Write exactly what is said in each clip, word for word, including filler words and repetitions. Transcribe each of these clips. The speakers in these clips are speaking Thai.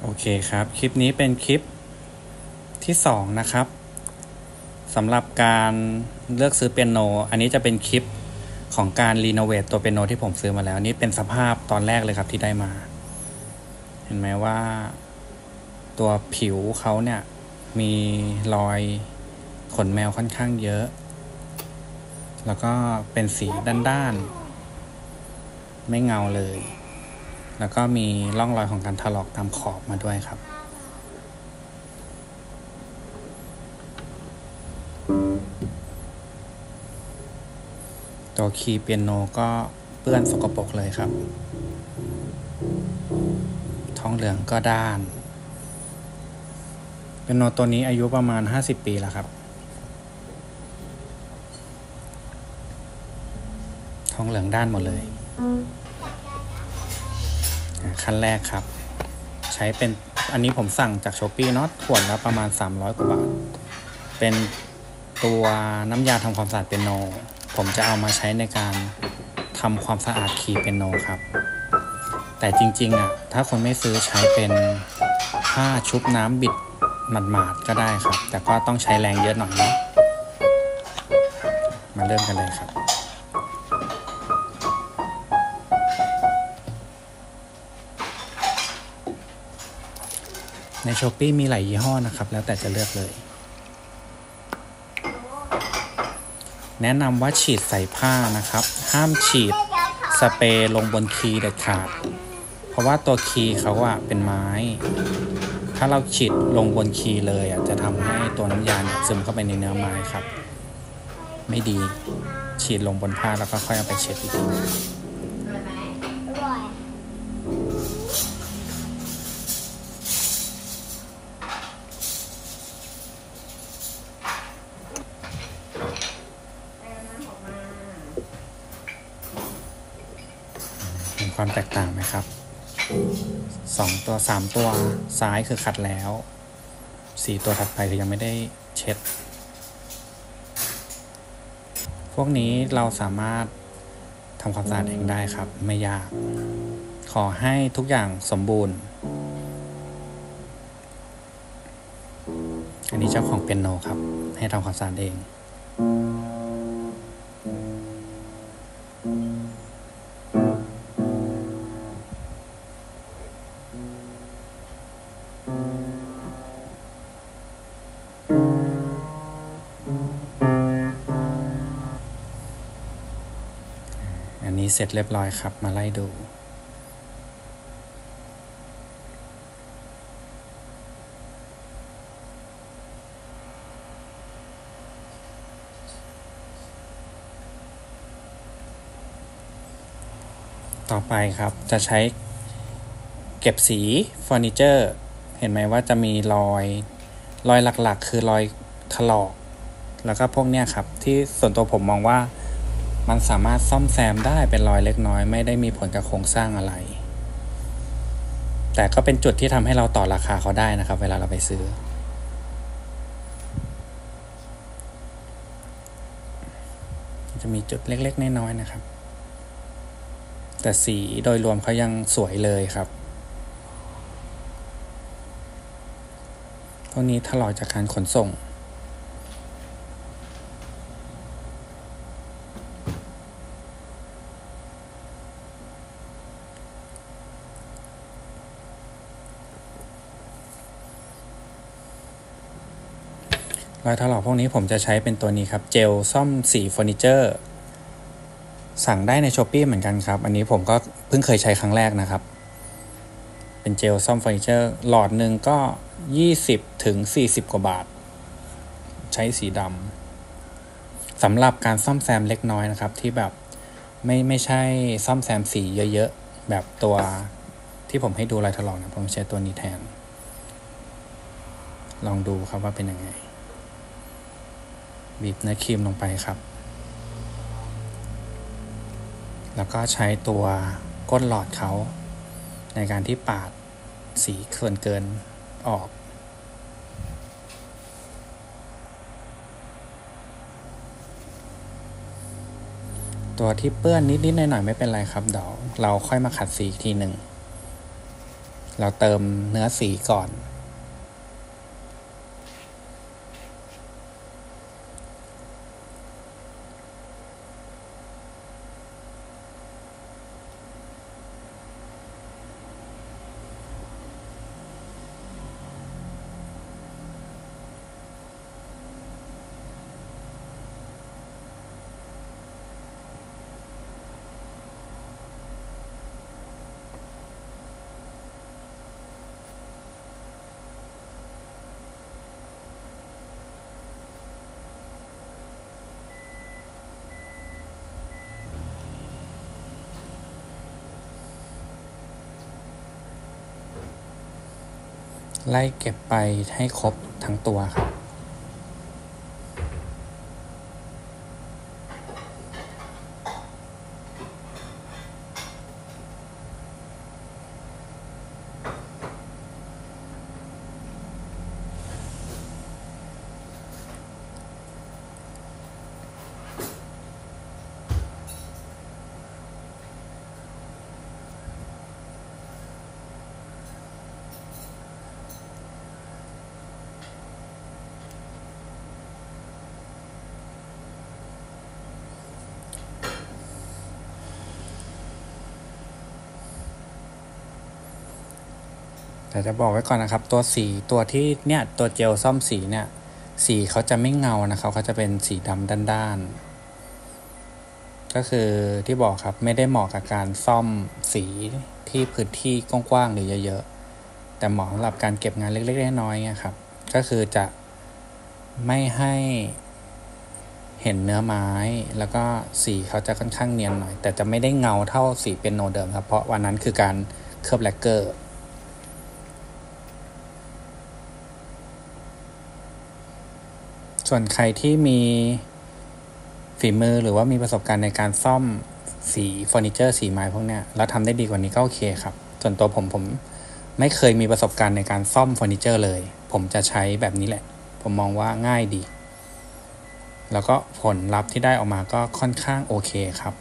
โอเคครับคลิปนี้เป็นคลิปที่สองนะครับสำหรับการเลือกซื้อเปียโนอันนี้จะเป็นคลิปของการรีโนเวทตัวเปียโนที่ผมซื้อมาแล้วนี่เป็นสภาพตอนแรกเลยครับที่ได้มาเห็นไหมว่าตัวผิวเขาเนี่ยมีรอยขนแมวค่อนข้างเยอะแล้วก็เป็นสีด้านๆไม่เงาเลยแล้วก็มีร่องรอยของการถลอกตามขอบมาด้วยครับตัวคีย์เปียโนก็เปื้อนสกปรกเลยครับท้องเหลืองก็ด้านเปียโนตัวนี้อายุประมาณห้าสิบปีแล้วครับท้องเหลืองด้านหมดเลยขั้นแรกครับใช้เป็นอันนี้ผมสั่งจาก Shopee เนาะขวดละประมาณสามร้อยกว่าบาทเป็นตัวน้ำยาทำความสะอาดเปียโนผมจะเอามาใช้ในการทำความสะอาดคีย์เปียโนครับแต่จริงๆอ่ะถ้าคนไม่ซื้อใช้เป็นผ้าชุบน้ำบิดหมาดๆก็ได้ครับแต่ก็ต้องใช้แรงเยอะหน่อยนะมาเริ่มกันเลยครับใน Shopee มีหลายยี่ห้อนะครับแล้วแต่จะเลือกเลยแนะนำว่าฉีดใส่ผ้านะครับห้ามฉีดสเปรย์ลงบนคีย์เด็ดขาดเพราะว่าตัวคีย์เขาอะเป็นไม้ถ้าเราฉีดลงบนคีย์เลยอะจะทำให้ตัวน้ำยาซึมเข้าไปในเนื้อไม้ครับไม่ดีฉีดลงบนผ้าแล้วก็ค่อยเอาไปเช็ดอีกทีเห็นความแตกต่างไหมครับสองตัวสามตัวซ้ายคือขัดแล้วสี่ตัวถัดไปคือยังไม่ได้เช็ดพวกนี้เราสามารถทำความสะอาดเองได้ครับไม่ยากขอให้ทุกอย่างสมบูรณ์อันนี้เจ้าของเปียโนครับให้ทำความสะอาดเองอันนี้เสร็จเรียบร้อยครับมาไล่ดูต่อไปครับจะใช้เก็บสีเฟอร์นิเจอร์เห็นไหมว่าจะมีรอยรอยหลักๆคือรอยถลอกแล้วก็พวกเนี้ยครับที่ส่วนตัวผมมองว่ามันสามารถซ่อมแซมได้เป็นรอยเล็กน้อยไม่ได้มีผลกับโครงสร้างอะไรแต่ก็เป็นจุดที่ทำให้เราต่อราคาเขาได้นะครับเวลาเราไปซื้อจะมีจุดเล็กๆน้อยๆนะครับแต่สีโดยรวมเขายังสวยเลยครับพวกนี้ถลอกจากการขนส่งรอยถลอกพวกนี้ผมจะใช้เป็นตัวนี้ครับเจลซ่อมสีเฟอร์นิเจอร์สั่งได้ใน Shopee เหมือนกันครับอันนี้ผมก็เพิ่งเคยใช้ครั้งแรกนะครับเป็นเจลซ่อมเฟอร์นิเจอร์หลอดหนึ่งก็ยี่สิบถึงสี่สิบกว่าบาทใช้สีดำสำหรับการซ่อมแซมเล็กน้อยนะครับที่แบบไม่ไม่ใช่ซ่อมแซมสีเยอะๆแบบตัวที่ผมให้ดูรอยถลอกนะผมใช้ตัวนี้แทนลองดูครับว่าเป็นยังไงบีบเนื้อครีมลงไปครับแล้วก็ใช้ตัวก้นหลอดเขาในการที่ปาดสีส่วนเกินออกตัวที่เปื้อนนิดๆหน่อยๆไม่เป็นไรครับเดี๋ยวเราค่อยมาขัดสีอีกทีหนึ่งเราเติมเนื้อสีก่อนไล่เก็บไปให้ครบทั้งตัวครับแต่จะบอกไว้ก่อนนะครับตัวสีตัวที่เนี่ยตัวเจลซ่อมสีเนี่ยสีเขาจะไม่เงานะครับเขาจะเป็นสีดำด้านๆก็คือที่บอกครับไม่ได้เหมาะกับการซ่อมสีที่พื้นที่กว้างๆหรือเยอะๆแต่เหมาะสำหรับการเก็บงานเล็กๆน้อยๆครับก็คือจะไม่ให้เห็นเนื้อไม้แล้วก็สีเขาจะค่อนข้างเนียนหน่อยแต่จะไม่ได้เงาเท่าสีเปียโนเดิมครับเพราะวันนั้นคือการเคลือบแลกเกอร์ส่วนใครที่มีฝีมือหรือว่ามีประสบการณ์ในการซ่อมสีเฟอร์นิเจอร์สีไม้พวกเนี้ยแล้วทำได้ดีกว่านี้ก็โอเคครับส่วนตัวผมผมไม่เคยมีประสบการณ์ในการซ่อมเฟอร์นิเจอร์เลยผมจะใช้แบบนี้แหละผมมองว่าง่ายดีแล้วก็ผลลัพธ์ที่ได้ออกมาก็ค่อนข้างโอเคครับ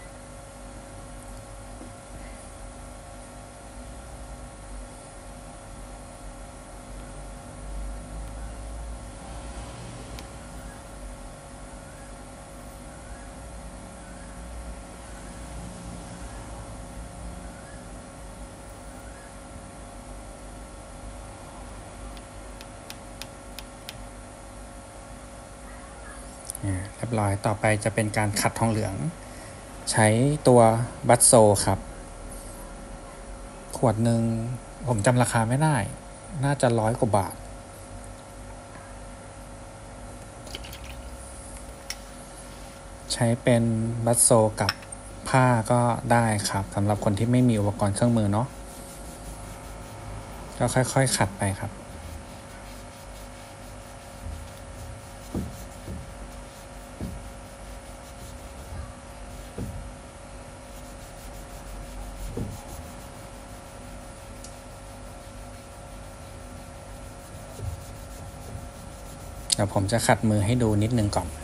เรียบร้อยต่อไปจะเป็นการขัดทองเหลืองใช้ตัวบัตโซครับขวดหนึ่งผมจำราคาไม่ได้น่าจะร้อยกว่าบาทใช้เป็นบัตโซกับผ้าก็ได้ครับสำหรับคนที่ไม่มีอุปกรณ์เครื่องมือเนาะก็ค่อยๆขัดไปครับเดี๋ยวผมจะขัดมือให้ดูนิดนึงก่อน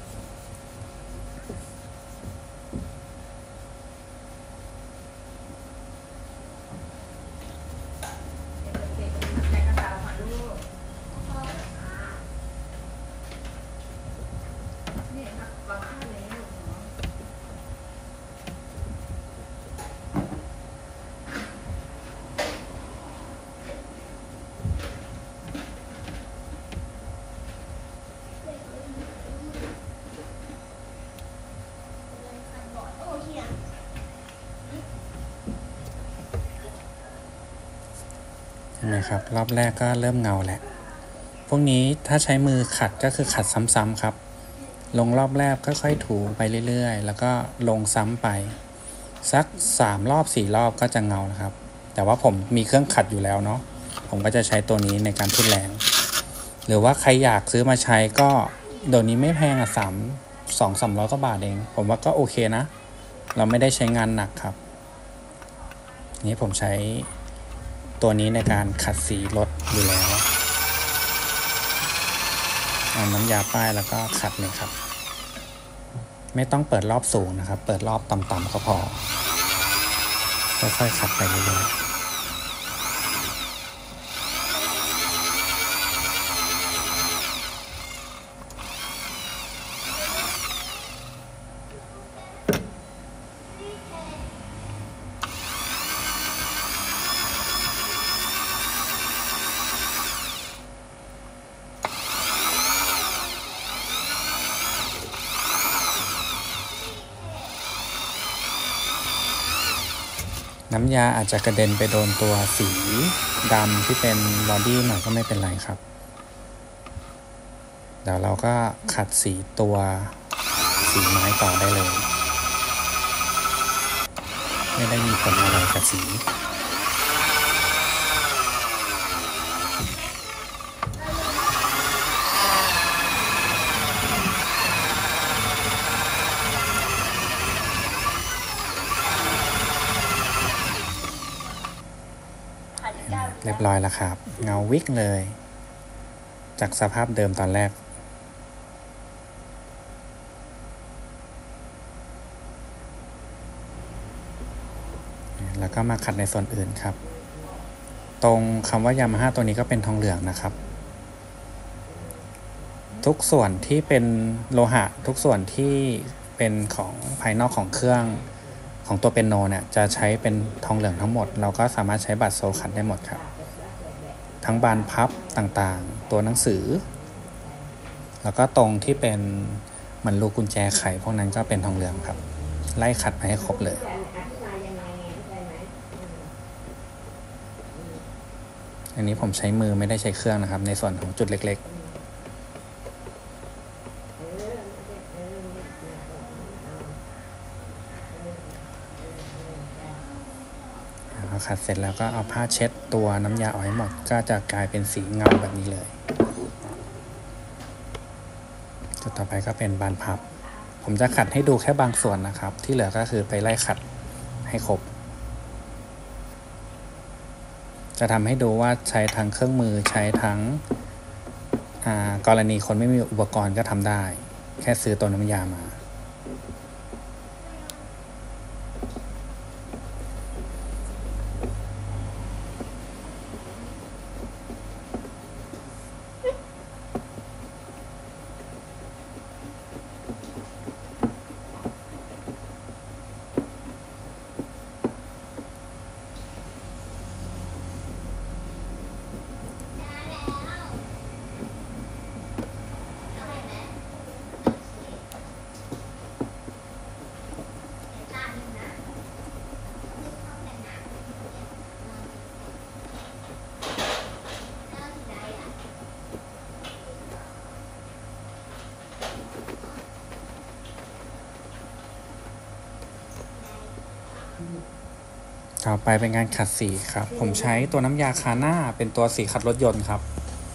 นะครับรอบแรกก็เริ่มเงาแล้วพวกนี้ถ้าใช้มือขัดก็คือขัดซ้ำๆครับลงรอบแรกค่อยๆถูไปเรื่อยๆแล้วก็ลงซ้ำไปสักสามรอบสี่รอบก็จะเงานะครับแต่ว่าผมมีเครื่องขัดอยู่แล้วเนาะผมก็จะใช้ตัวนี้ในการทุ่นแรงหรือว่าใครอยากซื้อมาใช้ก็เดี๋ยวนี้ไม่แพงอ่ะสามสองสามร้อยกว่าบาทเองผมว่าก็โอเคนะเราไม่ได้ใช้งานหนักครับนี่ผมใช้ตัวนี้ในการขัดสีรถอยู่แล้วเอาน้ำยาป้ายแล้วก็ขัดเลยครับไม่ต้องเปิดรอบสูงนะครับเปิดรอบต่ำๆก็พอค่อยๆขัดไปเรื่อยๆน้ำยาอาจจะกระเด็นไปโดนตัวสีดำที่เป็นบอดี้หน่อยก็ไม่เป็นไรครับเดี๋ยวเราก็ขัดสีตัวสีไม้ต่อได้เลยไม่ได้มีผลอะไรกับสีเรียบร้อยแล้วครับเงาวิกเลยจากสภาพเดิมตอนแรกแล้วก็มาขัดในส่วนอื่นครับตรงคำว่ายามาฮ่าตัวนี้ก็เป็นทองเหลืองนะครับทุกส่วนที่เป็นโลหะทุกส่วนที่เป็นของภายนอกของเครื่องของตัวเปียโนเนี่ยจะใช้เป็นทองเหลืองทั้งหมดเราก็สามารถใช้บัตรโซลขัดได้หมดครับทั้งบานพับต่างๆตัวหนังสือแล้วก็ตรงที่เป็นเหมือนลูกกุญแจไขพวกนั้นก็เป็นทองเหลืองครับไล่ขัดไปให้ครบเลยอันนี้ผมใช้มือไม่ได้ใช้เครื่องนะครับในส่วนของจุดเล็กๆพอขัดเสร็จแล้วก็เอาผ้าเช็ดตัวน้ำยาออกให้หมดก็จะกลายเป็นสีเงาแบบนี้เลยจุดต่อไปก็เป็นบานพับผมจะขัดให้ดูแค่บางส่วนนะครับที่เหลือก็คือไปไล่ขัดให้ครบจะทำให้ดูว่าใช้ทั้งเครื่องมือใช้ทั้งกรณีคนไม่มีอุปกรณ์ก็ทำได้แค่ซื้อตัวน้ำยามาต่อไปเป็นการขัดสีครับผมใช้ตัวน้ำยาคาน่าเป็นตัวสีขัดรถยนต์ครับ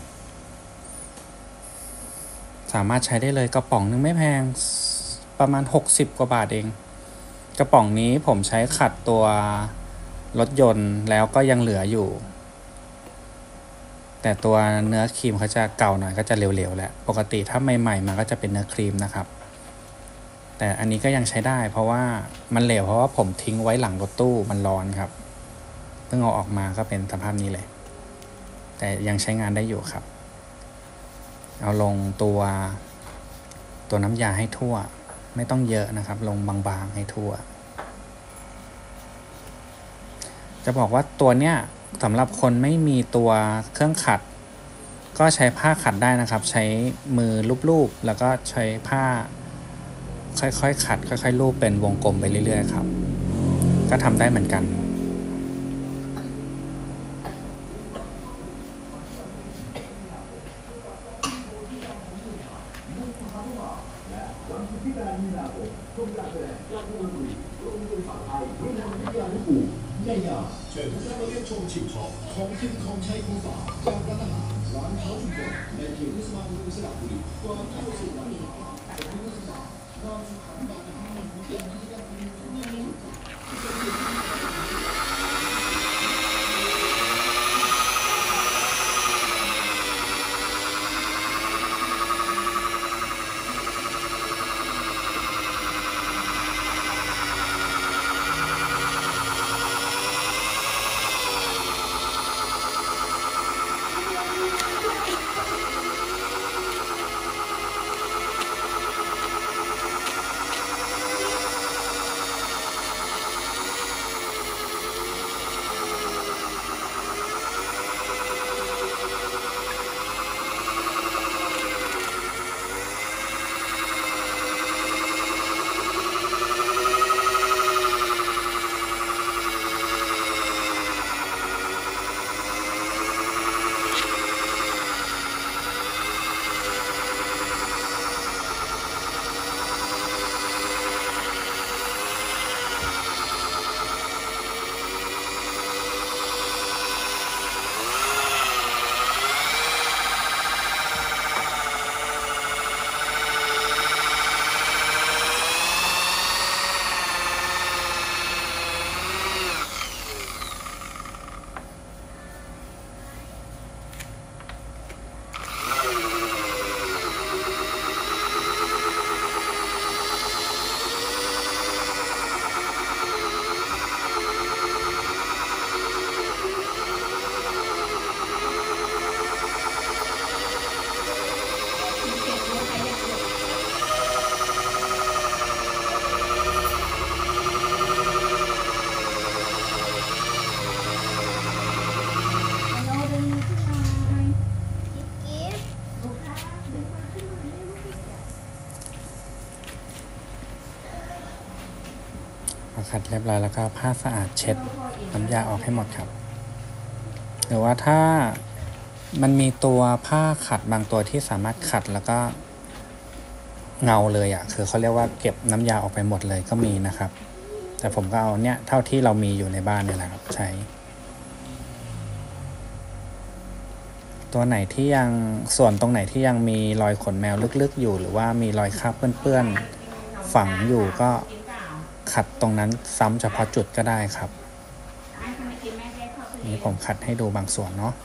สามารถใช้ได้เลยกระป๋องนึงไม่แพงประมาณหกสิบกว่าบาทเองกระป๋องนี้ผมใช้ขัดตัวรถยนต์แล้วก็ยังเหลืออยู่แต่ตัวเนื้อครีมเขาจะเก่าหน่อยก็จะเหลวๆแหละปกติถ้าใหม่ๆมาก็จะเป็นเนื้อครีมนะครับแต่อันนี้ก็ยังใช้ได้เพราะว่ามันเหลวเพราะว่าผมทิ้งไว้หลังรถตู้มันร้อนครับเพิ่งเอาออกมาก็เป็นสภาพนี้เลยแต่ยังใช้งานได้อยู่ครับเอาลงตัวตัวน้ำยาให้ทั่วไม่ต้องเยอะนะครับลงบางๆให้ทั่วจะบอกว่าตัวเนี้ยสำหรับคนไม่มีตัวเครื่องขัดก็ใช้ผ้าขัดได้นะครับใช้มือลูบๆแล้วก็ใช้ผ้าค่อยๆขัดค่อยๆลูบเป็นวงกลมไปเรื่อยๆครับก็ทำได้เหมือนกันขัดเรียบร้อยแล้วก็ผ้าสะอาดเช็ดน้ำยาออกให้หมดครับหรือว่าถ้ามันมีตัวผ้าขัดบางตัวที่สามารถขัดแล้วก็เงาเลยอ่ะคือเขาเรียกว่าเก็บน้ำยาออกไปหมดเลยก็มีนะครับแต่ผมก็เอาเนี่ยเท่าที่เรามีอยู่ในบ้านเนี่ยแหละครับใช้ตัวไหนที่ยังส่วนตรงไหนที่ยังมีรอยขนแมวลึกๆอยู่หรือว่ามีรอยคราบเปื้อนๆฝังอยู่ก็ขัดตรงนั้นซ้ำเฉพาะจุดก็ได้ครับนี่ผมขัดให้ดูบางส่วนเนาะ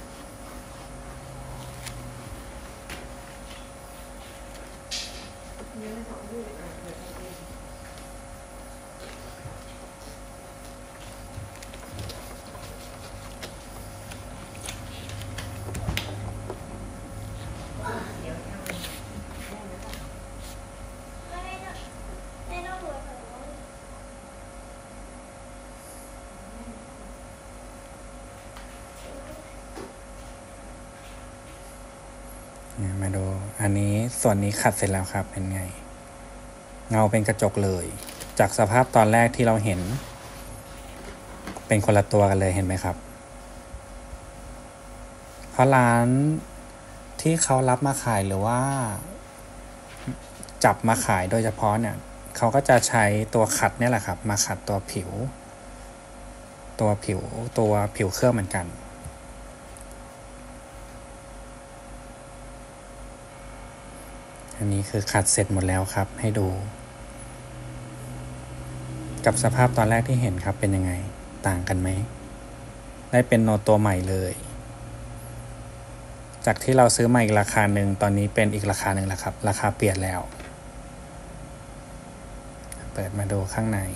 มาดูอันนี้ส่วนนี้ขัดเสร็จแล้วครับเป็นไงเงาเป็นกระจกเลยจากสภาพตอนแรกที่เราเห็นเป็นคนละตัวกันเลยเห็นไหมครับเพราะร้านที่เขารับมาขายหรือว่าจับมาขายโดยเฉพาะเนี่ยเขาก็จะใช้ตัวขัดเนี่ยแหละครับมาขัดตัวผิวตัวผิวตัวผิวเครื่องเหมือนกันอันนี้คือขัดเสร็จหมดแล้วครับให้ดูกับสภาพตอนแรกที่เห็นครับเป็นยังไงต่างกันไหมได้เป็นโนตัวใหม่เลยจากที่เราซื้อมาอีกราคาหนึ่งตอนนี้เป็นอีกราคาหนึ่งแล้วครับราคาเปลี่ยนแล้วเปิดมาดูข้างใน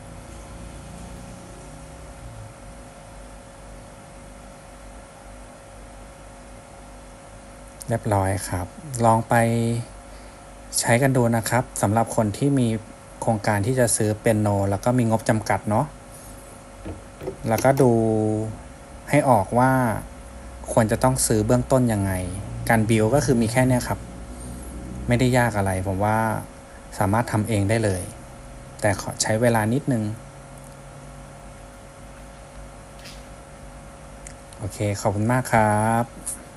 เรียบร้อยครับลองไปใช้กันดูนะครับสำหรับคนที่มีโครงการที่จะซื้อเปียโนแล้วก็มีงบจำกัดเนาะแล้วก็ดูให้ออกว่าควรจะต้องซื้อเบื้องต้นยังไงการบิลก็คือมีแค่นี้ครับไม่ได้ยากอะไรผมว่าสามารถทำเองได้เลยแต่ขอใช้เวลานิดนึงโอเคขอบคุณมากครับ